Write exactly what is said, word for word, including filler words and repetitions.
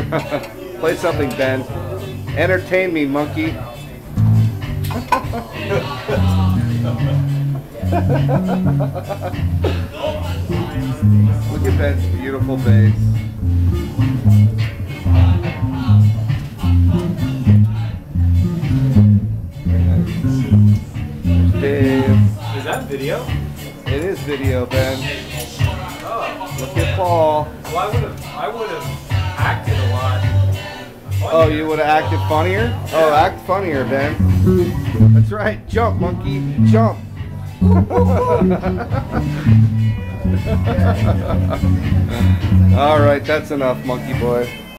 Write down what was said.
Play something, Ben. Entertain me, monkey. Look at Ben's beautiful bass. Dave. Is that video? It is video, Ben. Oh. Look at Paul. Well, I would have, I would have acted a lot. Funnier. Oh, you would have acted funnier? Yeah. Oh, act funnier, Ben. That's right. Jump, monkey. Jump. All right, that's enough, monkey boy.